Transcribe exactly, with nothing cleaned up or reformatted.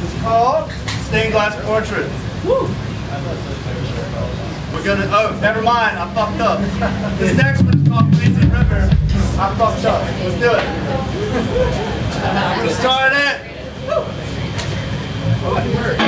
is called Stained Glass Portrait. Woo. We're gonna, oh, never mind, I fucked up. This next one is called Crazy River. I fucked up. Let's do it. We're gonna start it.